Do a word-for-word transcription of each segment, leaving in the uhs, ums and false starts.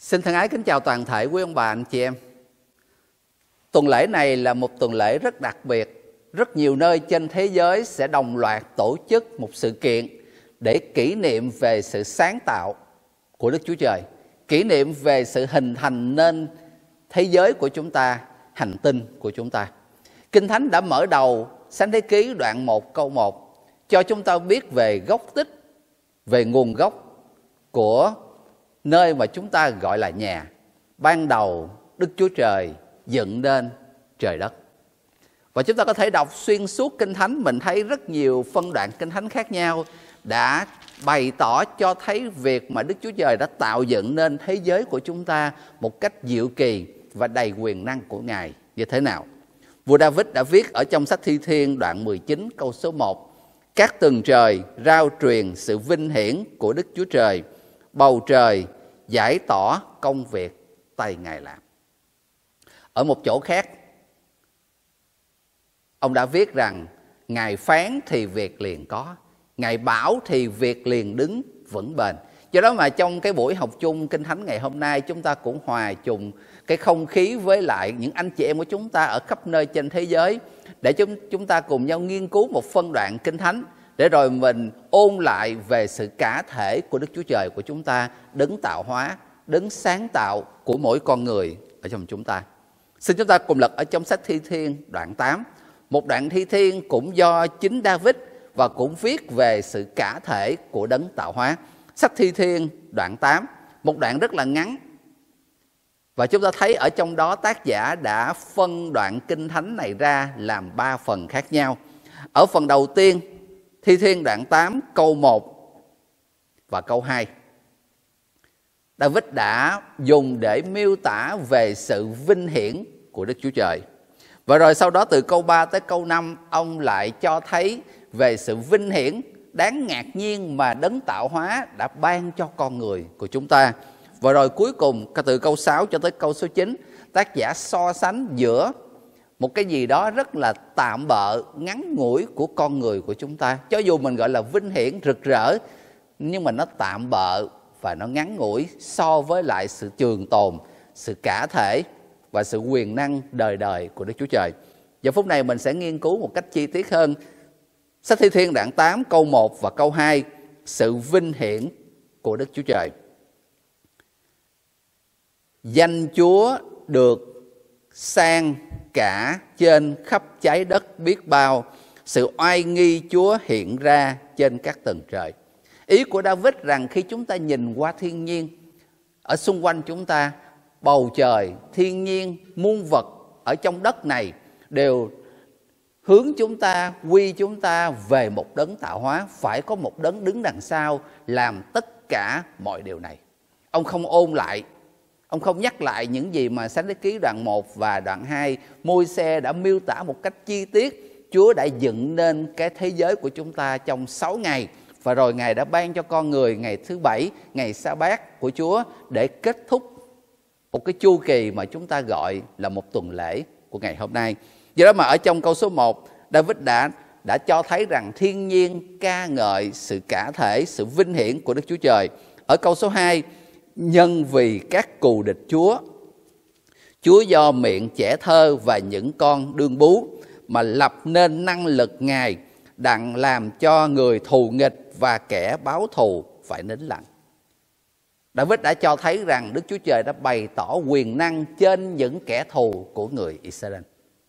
Xin thân ái kính chào toàn thể quý ông bà anh chị em. Tuần lễ này là một tuần lễ rất đặc biệt. Rất nhiều nơi trên thế giới sẽ đồng loạt tổ chức một sự kiện để kỷ niệm về sự sáng tạo của Đức Chúa Trời, kỷ niệm về sự hình thành nên thế giới của chúng ta, hành tinh của chúng ta. Kinh Thánh đã mở đầu Sáng Thế Ký đoạn một câu một cho chúng ta biết về gốc tích, về nguồn gốc của nơi mà chúng ta gọi là nhà. Ban đầu Đức Chúa Trời dựng nên trời đất. Và chúng ta có thể đọc xuyên suốt Kinh Thánh, mình thấy rất nhiều phân đoạn Kinh Thánh khác nhau đã bày tỏ cho thấy việc mà Đức Chúa Trời đã tạo dựng nên thế giới của chúng ta một cách diệu kỳ và đầy quyền năng của Ngài như thế nào. Vua David đã viết ở trong sách Thi Thiên đoạn mười chín câu số một: các tầng trời rao truyền sự vinh hiển của Đức Chúa Trời, bầu trời giải tỏ công việc tay Ngài làm. Ở một chỗ khác, ông đã viết rằng Ngài phán thì việc liền có, Ngài bảo thì việc liền đứng vững bền. Do đó mà trong cái buổi học chung Kinh Thánh ngày hôm nay, chúng ta cũng hòa chung cái không khí với lại những anh chị em của chúng ta ở khắp nơi trên thế giới, để chúng, chúng ta cùng nhau nghiên cứu một phân đoạn Kinh Thánh, để rồi mình ôn lại về sự cả thể của Đức Chúa Trời của chúng ta, đấng tạo hóa, đấng sáng tạo của mỗi con người ở trong chúng ta. Xin chúng ta cùng lật ở trong sách Thi Thiên đoạn tám, một đoạn Thi Thiên cũng do chính David và cũng viết về sự cả thể của đấng tạo hóa. Sách Thi Thiên đoạn tám, một đoạn rất là ngắn, và chúng ta thấy ở trong đó tác giả đã phân đoạn Kinh Thánh này ra làm ba phần khác nhau. Ở phần đầu tiên, Thi Thiên đoạn tám câu một và câu hai, David đã dùng để miêu tả về sự vinh hiển của Đức Chúa Trời. Và rồi sau đó từ câu ba tới câu năm, ông lại cho thấy về sự vinh hiển đáng ngạc nhiên mà đấng tạo hóa đã ban cho con người của chúng ta. Và rồi cuối cùng từ câu sáu cho tới câu số chín, tác giả so sánh giữa một cái gì đó rất là tạm bợ, ngắn ngủi của con người của chúng ta. Cho dù mình gọi là vinh hiển, rực rỡ, nhưng mà nó tạm bợ và nó ngắn ngủi so với lại sự trường tồn, sự cả thể và sự quyền năng đời đời của Đức Chúa Trời. Giờ phút này mình sẽ nghiên cứu một cách chi tiết hơn sách Thi Thiên đoạn tám câu một và câu hai, sự vinh hiển của Đức Chúa Trời. Danh Chúa được sang cả trên khắp trái đất biết bao, sự oai nghi Chúa hiện ra trên các tầng trời. Ý của David rằng khi chúng ta nhìn qua thiên nhiên ở xung quanh chúng ta, bầu trời, thiên nhiên, muôn vật ở trong đất này đều hướng chúng ta, quy chúng ta về một đấng tạo hóa. Phải có một đấng đứng đằng sau làm tất cả mọi điều này. Ông không ôn lại, ông không nhắc lại những gì mà Sáng Thế Ký đoạn một và đoạn hai Môi-se đã miêu tả một cách chi tiết. Chúa đã dựng nên cái thế giới của chúng ta trong sáu ngày, và rồi Ngài đã ban cho con người ngày thứ bảy, ngày sa bát của Chúa, để kết thúc một cái chu kỳ mà chúng ta gọi là một tuần lễ của ngày hôm nay. Do đó mà ở trong câu số một, David đã, đã cho thấy rằng thiên nhiên ca ngợi sự cả thể, sự vinh hiển của Đức Chúa Trời. Ở câu số hai, nhân vì các cù địch Chúa, Chúa do miệng trẻ thơ và những con đương bú mà lập nên năng lực Ngài, đặng làm cho người thù nghịch và kẻ báo thù phải nín lặng. David đã cho thấy rằng Đức Chúa Trời đã bày tỏ quyền năng trên những kẻ thù của người Israel.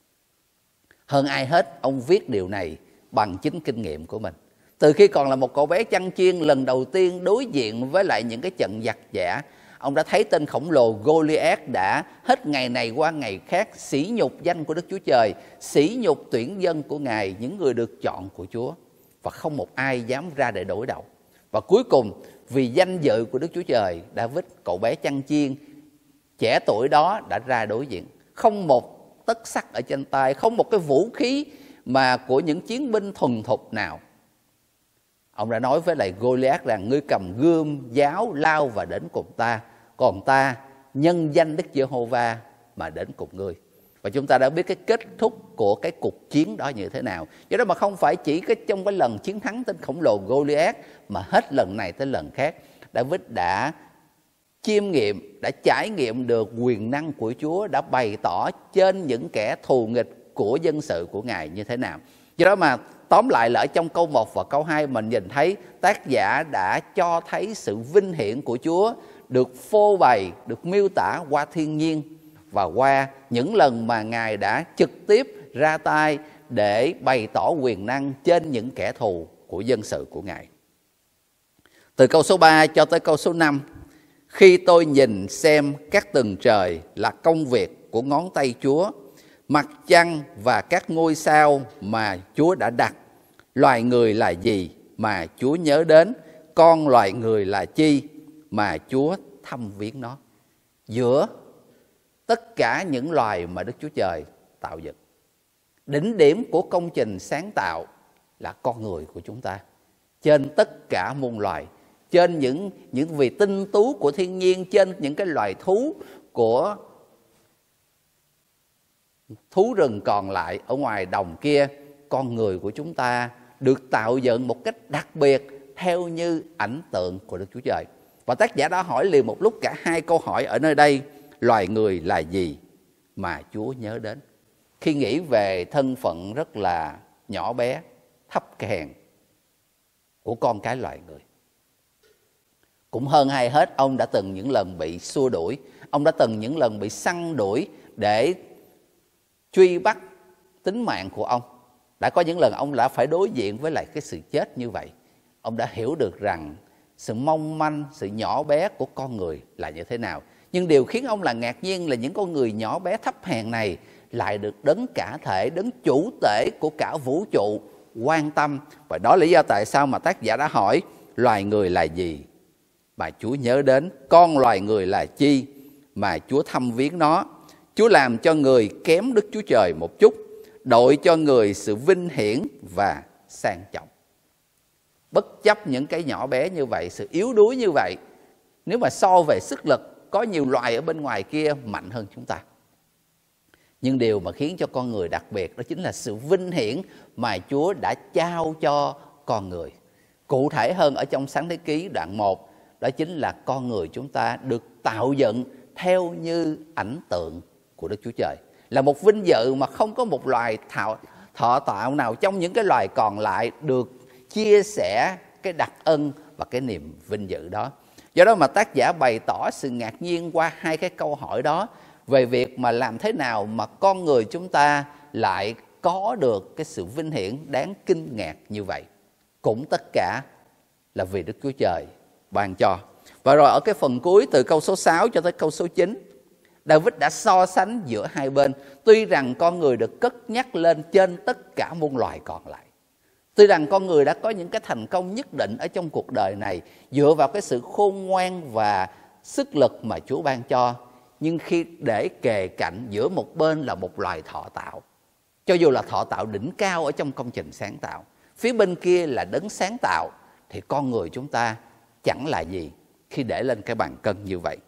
Hơn ai hết, ông viết điều này bằng chính kinh nghiệm của mình. Từ khi còn là một cậu bé chăn chiên, lần đầu tiên đối diện với lại những cái trận giặc giả, ông đã thấy tên khổng lồ Goliath đã hết ngày này qua ngày khác sỉ nhục danh của Đức Chúa Trời, sỉ nhục tuyển dân của Ngài, những người được chọn của Chúa. Và không một ai dám ra để đối đầu. Và cuối cùng, vì danh dự của Đức Chúa Trời, David, cậu bé chăn chiên trẻ tuổi đó, đã ra đối diện. Không một tấc sắt ở trên tay, không một cái vũ khí mà của những chiến binh thuần thục nào. Ông đã nói với lại Goliath rằng: ngươi cầm gươm, giáo, lao và đến cùng ta, còn ta nhân danh Đức Giê-hô-va mà đến cùng ngươi. Và chúng ta đã biết cái kết thúc của cái cuộc chiến đó như thế nào. Do đó mà không phải chỉ cái trong cái lần chiến thắng tên khổng lồ Goliath, mà hết lần này tới lần khác, David đã chiêm nghiệm, đã trải nghiệm được quyền năng của Chúa, đã bày tỏ trên những kẻ thù nghịch của dân sự của Ngài như thế nào. Do đó mà tóm lại là ở trong câu một và câu hai mình nhìn thấy tác giả đã cho thấy sự vinh hiển của Chúa được phô bày, được miêu tả qua thiên nhiên và qua những lần mà Ngài đã trực tiếp ra tay để bày tỏ quyền năng trên những kẻ thù của dân sự của Ngài. Từ câu số ba cho tới câu số năm, khi tôi nhìn xem các tầng trời là công việc của ngón tay Chúa, mặt trăng và các ngôi sao mà Chúa đã đặt, loài người là gì mà Chúa nhớ đến, con loài người là chi mà Chúa thăm viếng nó. Giữa tất cả những loài mà Đức Chúa Trời tạo dựng, đỉnh điểm của công trình sáng tạo là con người của chúng ta. Trên tất cả muôn loài, trên những những vì tinh tú của thiên nhiên, trên những cái loài thú của thú rừng còn lại ở ngoài đồng kia, con người của chúng ta được tạo dựng một cách đặc biệt theo như ảnh tượng của Đức Chúa Trời. Và tác giả đã hỏi liền một lúc cả hai câu hỏi ở nơi đây: loài người là gì mà Chúa nhớ đến? Khi nghĩ về thân phận rất là nhỏ bé, thấp hèn của con cái loài người, cũng hơn hay hết, ông đã từng những lần bị xua đuổi, ông đã từng những lần bị săn đuổi để truy bắt tính mạng của ông. Đã có những lần ông đã phải đối diện với lại cái sự chết như vậy. Ông đã hiểu được rằng sự mong manh, sự nhỏ bé của con người là như thế nào. Nhưng điều khiến ông là ngạc nhiên là những con người nhỏ bé thấp hèn này lại được đấng cả thể, đấng chủ tể của cả vũ trụ quan tâm. Và đó là lý do tại sao mà tác giả đã hỏi: loài người là gì mà Chúa nhớ đến, con loài người là chi mà Chúa thăm viếng nó. Chúa làm cho người kém Đức Chúa Trời một chút, đội cho người sự vinh hiển và sang trọng. Bất chấp những cái nhỏ bé như vậy, sự yếu đuối như vậy, nếu mà so về sức lực, có nhiều loài ở bên ngoài kia mạnh hơn chúng ta. Nhưng điều mà khiến cho con người đặc biệt đó chính là sự vinh hiển mà Chúa đã trao cho con người. Cụ thể hơn ở trong Sáng Thế Ký đoạn một, đó chính là con người chúng ta được tạo dựng theo như ảnh tượng của Đức Chúa Trời. Là một vinh dự mà không có một loài thọ, thọ tạo nào trong những cái loài còn lại được chia sẻ cái đặc ân và cái niềm vinh dự đó. Do đó mà tác giả bày tỏ sự ngạc nhiên qua hai cái câu hỏi đó, về việc mà làm thế nào mà con người chúng ta lại có được cái sự vinh hiển đáng kinh ngạc như vậy. Cũng tất cả là vì Đức Chúa Trời ban cho. Và rồi ở cái phần cuối từ câu số sáu cho tới câu số chín, David đã so sánh giữa hai bên. Tuy rằng con người được cất nhắc lên trên tất cả muôn loài còn lại, tuy rằng con người đã có những cái thành công nhất định ở trong cuộc đời này dựa vào cái sự khôn ngoan và sức lực mà Chúa ban cho, nhưng khi để kề cạnh giữa một bên là một loài thọ tạo, cho dù là thọ tạo đỉnh cao ở trong công trình sáng tạo, phía bên kia là đấng sáng tạo, thì con người chúng ta chẳng là gì khi để lên cái bàn cân như vậy.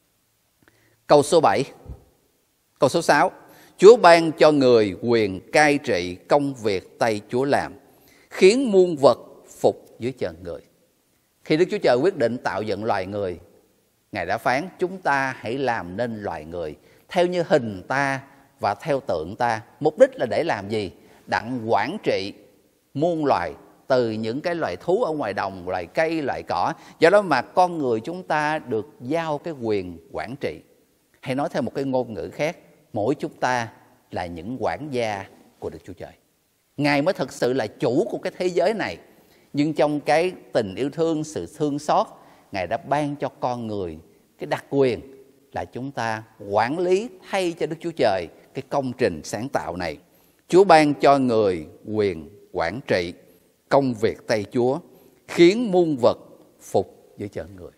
Câu số bảy, câu số sáu, Chúa ban cho người quyền cai trị công việc tay Chúa làm, khiến muôn vật phục dưới chân người. Khi Đức Chúa Trời quyết định tạo dựng loài người, Ngài đã phán chúng ta hãy làm nên loài người theo như hình ta và theo tượng ta. Mục đích là để làm gì? Đặng quản trị muôn loài, từ những cái loài thú ở ngoài đồng, loài cây, loài cỏ. Do đó mà con người chúng ta được giao cái quyền quản trị. Hay nói theo một cái ngôn ngữ khác, mỗi chúng ta là những quản gia của Đức Chúa Trời. Ngài mới thực sự là chủ của cái thế giới này. Nhưng trong cái tình yêu thương, sự thương xót, Ngài đã ban cho con người cái đặc quyền là chúng ta quản lý thay cho Đức Chúa Trời cái công trình sáng tạo này. Chúa ban cho người quyền quản trị công việc tay Chúa, khiến muôn vật phục dưới chân người.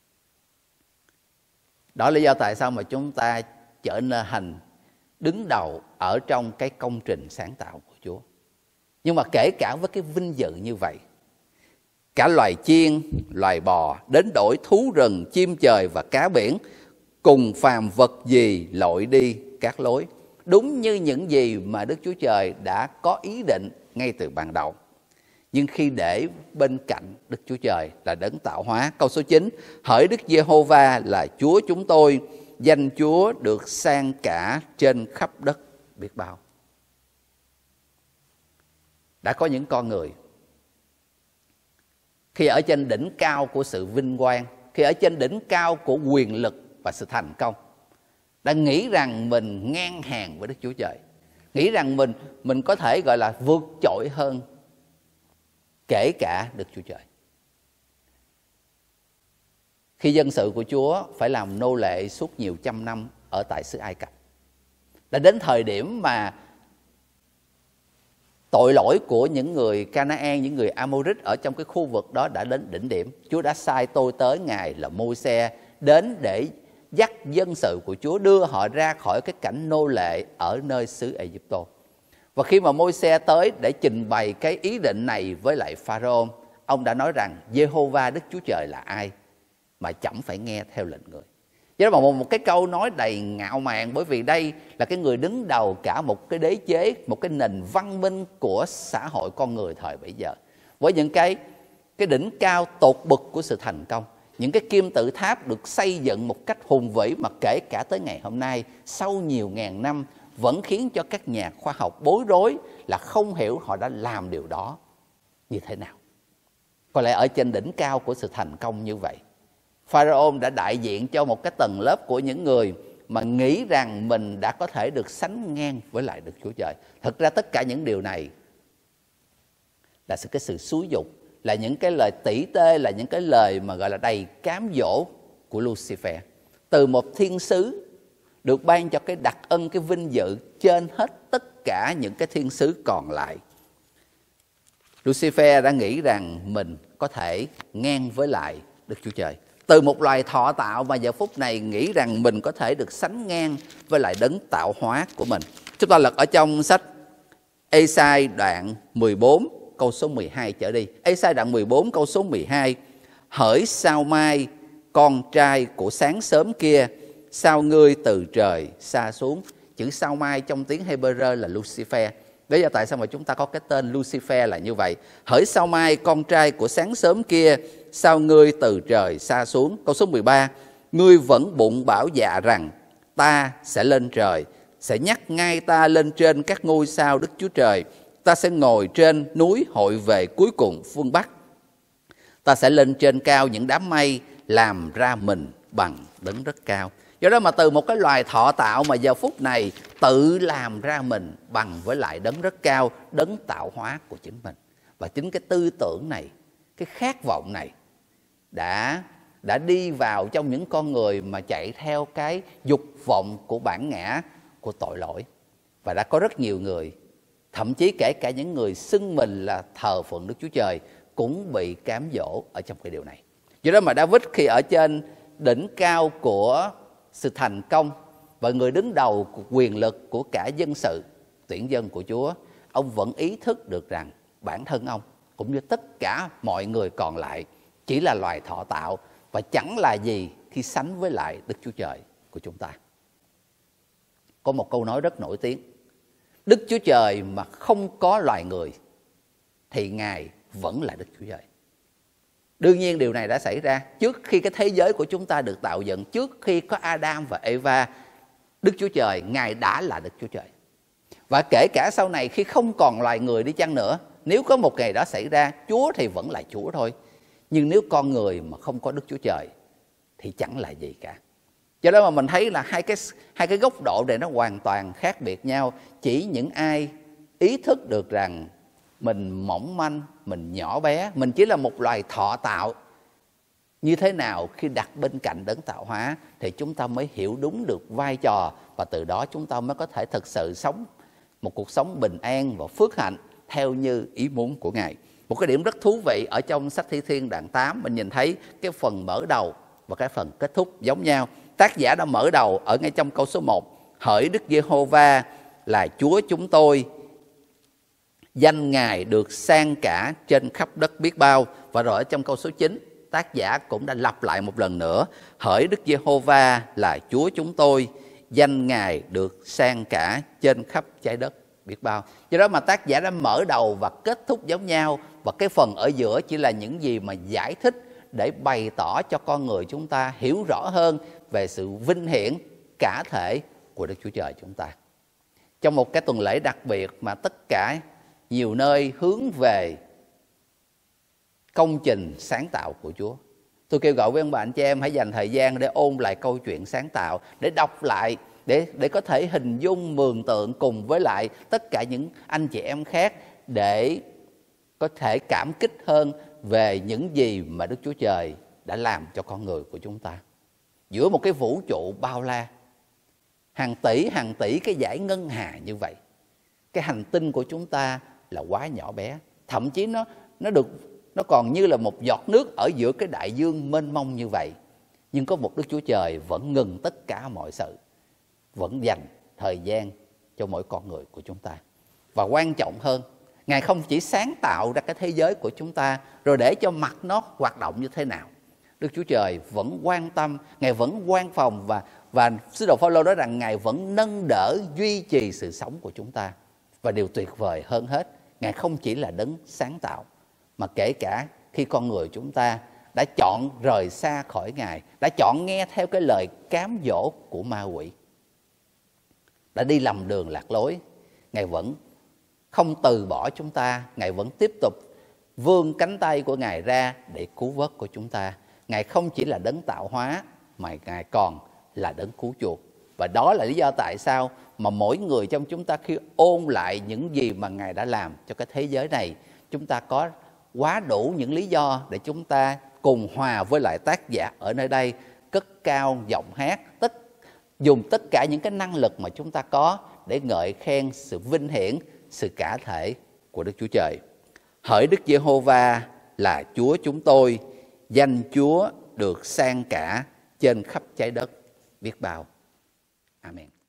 Đó là lý do tại sao mà chúng ta trở nên hành đứng đầu ở trong cái công trình sáng tạo của Chúa. Nhưng mà kể cả với cái vinh dự như vậy, cả loài chiên, loài bò, đến đổi thú rừng, chim trời và cá biển, cùng phàm vật gì lội đi các lối, đúng như những gì mà Đức Chúa Trời đã có ý định ngay từ ban đầu. nhưng khi để bên cạnh Đức Chúa Trời là đấng tạo hóa. Câu số chín, hỡi Đức Giê-hô-va là Chúa chúng tôi, danh Chúa được san cả trên khắp đất biết bao. Đã có những con người khi ở trên đỉnh cao của sự vinh quang, khi ở trên đỉnh cao của quyền lực và sự thành công, đã nghĩ rằng mình ngang hàng với Đức Chúa Trời, nghĩ rằng mình mình có thể gọi là vượt trội hơn kể cả Đức Chúa Trời. Khi dân sự của Chúa phải làm nô lệ suốt nhiều trăm năm ở tại xứ Ai Cập, đã đến thời điểm mà tội lỗi của những người Canaan, những người Amorit ở trong cái khu vực đó đã đến đỉnh điểm. Chúa đã sai tôi tới Ngài là Môi-se đến để dắt dân sự của Chúa đưa họ ra khỏi cái cảnh nô lệ ở nơi xứ Ai-cập. Và khi mà Môi-se tới để trình bày cái ý định này với lại Pharaoh, ông đã nói rằng Giê-hô-va Đức Chúa Trời là ai mà chẳng phải nghe theo lệnh người. Do đó mà một cái câu nói đầy ngạo mạn, bởi vì đây là cái người đứng đầu cả một cái đế chế, một cái nền văn minh của xã hội con người thời bấy giờ, với những cái cái đỉnh cao tột bậc của sự thành công, những cái kim tự tháp được xây dựng một cách hùng vĩ mà kể cả tới ngày hôm nay, sau nhiều ngàn năm, vẫn khiến cho các nhà khoa học bối rối là không hiểu họ đã làm điều đó như thế nào. Có lẽ ở trên đỉnh cao của sự thành công như vậy, Pharaoh đã đại diện cho một cái tầng lớp của những người mà nghĩ rằng mình đã có thể được sánh ngang với lại Đức Chúa Trời. Thực ra tất cả những điều này là sự cái sự xúi dục, là những cái lời tỉ tê, là những cái lời mà gọi là đầy cám dỗ của Lucifer, từ một thiên sứ được ban cho cái đặc ân, cái vinh dự trên hết tất cả những cái thiên sứ còn lại. Lucifer đã nghĩ rằng mình có thể ngang với lại Đức Chúa Trời. Từ một loài thọ tạo mà giờ phút này nghĩ rằng mình có thể được sánh ngang với lại đấng tạo hóa của mình. Chúng ta lật ở trong sách Ê-sai đoạn mười bốn câu số mười hai trở đi. Ê-sai đoạn mười bốn câu số mười hai. Hỡi sao mai con trai của sáng sớm kia, sao ngươi từ trời xa xuống. Chữ sao mai trong tiếng Hebrew là Lucifer. Bây giờ tại sao mà chúng ta có cái tên Lucifer là như vậy? Hỡi sao mai con trai của sáng sớm kia, sao ngươi từ trời xa xuống. Câu số mười ba. Ngươi vẫn bụng bảo dạ rằng ta sẽ lên trời, sẽ nhắc ngay ta lên trên các ngôi sao Đức Chúa Trời. Ta sẽ ngồi trên núi hội về cuối cùng phương Bắc. Ta sẽ lên trên cao những đám mây, làm ra mình bằng đấng rất cao. Do đó mà từ một cái loài thọ tạo mà giờ phút này tự làm ra mình bằng với lại đấng rất cao, đấng tạo hóa của chính mình. Và chính cái tư tưởng này, cái khát vọng này đã đã đi vào trong những con người mà chạy theo cái dục vọng của bản ngã, của tội lỗi. Và đã có rất nhiều người, thậm chí kể cả những người xưng mình là thờ phượng Đức Chúa Trời, cũng bị cám dỗ ở trong cái điều này. Do đó mà David khi ở trên đỉnh cao của sự thành công và người đứng đầu của quyền lực của cả dân sự tuyển dân của Chúa, ông vẫn ý thức được rằng bản thân ông cũng như tất cả mọi người còn lại chỉ là loài thọ tạo và chẳng là gì khi sánh với lại Đức Chúa Trời của chúng ta. Có một câu nói rất nổi tiếng: Đức Chúa Trời mà không có loài người thì Ngài vẫn là Đức Chúa Trời. Đương nhiên điều này đã xảy ra trước khi cái thế giới của chúng ta được tạo dựng, trước khi có Adam và Eva. Đức Chúa Trời, Ngài đã là Đức Chúa Trời. Và kể cả sau này khi không còn loài người đi chăng nữa, nếu có một ngày đó xảy ra, Chúa thì vẫn là Chúa thôi. Nhưng nếu con người mà không có Đức Chúa Trời thì chẳng là gì cả. Do đó mà mình thấy là hai cái, hai cái góc độ này nó hoàn toàn khác biệt nhau. Chỉ những ai ý thức được rằng mình mỏng manh, mình nhỏ bé, mình chỉ là một loài thọ tạo như thế nào khi đặt bên cạnh đấng tạo hóa, thì chúng ta mới hiểu đúng được vai trò, và từ đó chúng ta mới có thể thực sự sống một cuộc sống bình an và phước hạnh theo như ý muốn của Ngài. Một cái điểm rất thú vị ở trong sách Thi Thiên đoạn tám, mình nhìn thấy cái phần mở đầu và cái phần kết thúc giống nhau. Tác giả đã mở đầu ở ngay trong câu số một: hỡi Đức Giê-hô-va là Chúa chúng tôi, danh Ngài được san cả trên khắp đất biết bao. Và rồi ở trong câu số chín, tác giả cũng đã lặp lại một lần nữa: hỡi Đức Giê-hô-va là Chúa chúng tôi, danh Ngài được san cả trên khắp trái đất biết bao. Do đó mà tác giả đã mở đầu và kết thúc giống nhau, và cái phần ở giữa chỉ là những gì mà giải thích để bày tỏ cho con người chúng ta hiểu rõ hơn về sự vinh hiển cả thể của Đức Chúa Trời chúng ta. Trong một cái tuần lễ đặc biệt mà tất cả nhiều nơi hướng về công trình sáng tạo của Chúa, tôi kêu gọi với ông bà anh chị em hãy dành thời gian để ôn lại câu chuyện sáng tạo, để đọc lại, để, để có thể hình dung mường tượng cùng với lại tất cả những anh chị em khác, để có thể cảm kích hơn về những gì mà Đức Chúa Trời đã làm cho con người của chúng ta. Giữa một cái vũ trụ bao la, hàng tỷ hàng tỷ cái dải ngân hà như vậy, cái hành tinh của chúng ta là quá nhỏ bé. Thậm chí nó nó được nó còn như là một giọt nước ở giữa cái đại dương mênh mông như vậy. Nhưng có một Đức Chúa Trời vẫn ngừng tất cả mọi sự, vẫn dành thời gian cho mỗi con người của chúng ta. Và quan trọng hơn, Ngài không chỉ sáng tạo ra cái thế giới của chúng ta rồi để cho mặt nó hoạt động như thế nào. Đức Chúa Trời vẫn quan tâm, Ngài vẫn quan phòng, và và sứ đồ Phao-lô nói rằng Ngài vẫn nâng đỡ, duy trì sự sống của chúng ta. Và điều tuyệt vời hơn hết, Ngài không chỉ là đấng sáng tạo, mà kể cả khi con người chúng ta đã chọn rời xa khỏi Ngài, đã chọn nghe theo cái lời cám dỗ của ma quỷ, đã đi lầm đường lạc lối, Ngài vẫn không từ bỏ chúng ta. Ngài vẫn tiếp tục vươn cánh tay của Ngài ra để cứu vớt của chúng ta. Ngài không chỉ là đấng tạo hóa, mà Ngài còn là đấng cứu chuộc. Và đó là lý do tại sao mà mỗi người trong chúng ta khi ôn lại những gì mà Ngài đã làm cho cái thế giới này, chúng ta có quá đủ những lý do để chúng ta cùng hòa với lại tác giả ở nơi đây, cất cao giọng hát, tất dùng tất cả những cái năng lực mà chúng ta có để ngợi khen sự vinh hiển, sự cả thể của Đức Chúa Trời. Hỡi Đức Giê-hô-va là Chúa chúng tôi, danh Chúa được san cả trên khắp trái đất biết bao. Amen.